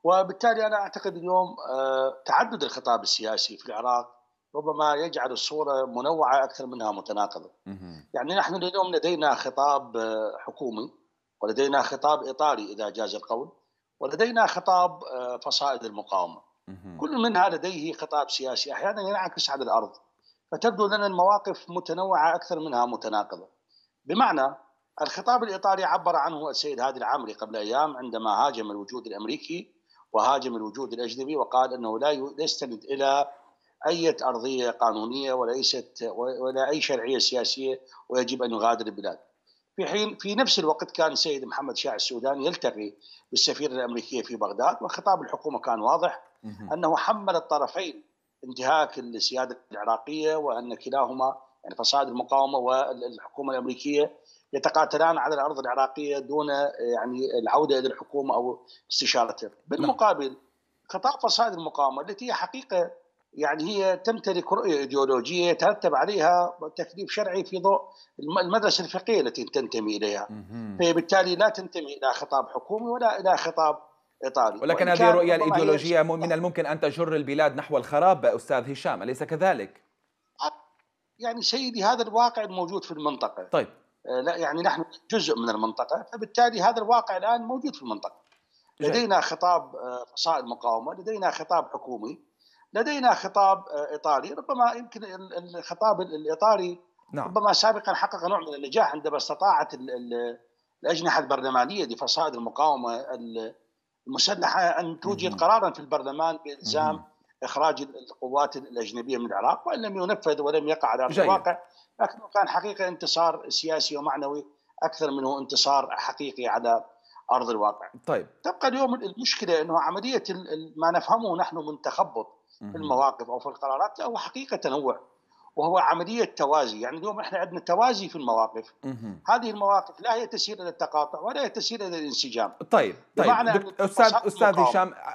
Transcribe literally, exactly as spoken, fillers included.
وبالتالي أنا أعتقد اليوم آه، تعدد الخطاب السياسي في العراق ربما يجعل الصورة منوعة أكثر منها متناقضة. مهم. يعني نحن اليوم لدينا خطاب آه، حكومي، ولدينا خطاب إطاري إذا جاز القول، ولدينا خطاب آه، فصائل المقاومة. مهم. كل منها لديه خطاب سياسي أحيانا ينعكس على الأرض، فتبدو لنا المواقف متنوعة أكثر منها متناقضة. بمعنى الخطاب الإطاري عبر عنه السيد هادي العامري قبل أيام عندما هاجم الوجود الأمريكي وهاجم الوجود الأجنبي، وقال أنه لا يستند إلى أي أرضية قانونية وليست ولا أي شرعية سياسية ويجب أن يغادر البلاد. في حين في نفس الوقت كان السيد محمد شاع السوداني يلتقي بالسفير الأمريكي في بغداد، وخطاب الحكومة كان واضح مهم. أنه حمل الطرفين انتهاك السيادة العراقية، وأن كلاهما يعني فصائل المقاومة والحكومة الأمريكية يتقاتلان على الأرض العراقية دون يعني العودة إلى الحكومة أو استشارتها. نعم. بالمقابل خطاب فصائل المقاومة التي هي حقيقة يعني هي تمتلك رؤية إيديولوجية يترتب عليها تكليف شرعي في ضوء المدرسة الفقهية التي تنتمي إليها، مهم. فهي بالتالي لا تنتمي إلى خطاب حكومي ولا إلى خطاب إطاري. ولكن وإن هذه كان الرؤية ربما هي الإيديولوجية من الممكن أن تجر البلاد نحو الخراب أستاذ هشام، أليس كذلك؟ يعني سيدي هذا الواقع الموجود في المنطقة. طيب. آه، لا يعني نحن جزء من المنطقة، فبالتالي هذا الواقع الآن موجود في المنطقة. جيد. لدينا خطاب آه، فصائل مقاومة، لدينا خطاب حكومي، لدينا خطاب آه، إطاري. ربما يمكن ال- الخطاب الإطاري نعم. ربما سابقا حقق نوع من النجاح عندما استطاعت ال- ال- الأجنحة البرلمانية لفصائل المقاومة ال- المسلحة أن توجد مهم. قرارا في البرلمان بإلزام مهم. إخراج القوات الأجنبية من العراق، وإن لم ينفذ ولم يقع على أرض جيد. الواقع، لكنه كان حقيقة انتصار سياسي ومعنوي أكثر منه انتصار حقيقي على أرض الواقع. طيب. تبقى اليوم المشكلة أنه عملية ما نفهمه نحن من تخبط في مهم. المواقف أو في القرارات هو حقيقة تنوع، وهو عملية توازي. يعني اليوم احنا عندنا توازي في المواقف. مهم. هذه المواقف لا هي تسير إلى التقاطع ولا هي تسير إلى الانسجام. طيب. طيب بمعنى دكتور أن أستاذ فصائل أستاذ المقاومة هشام،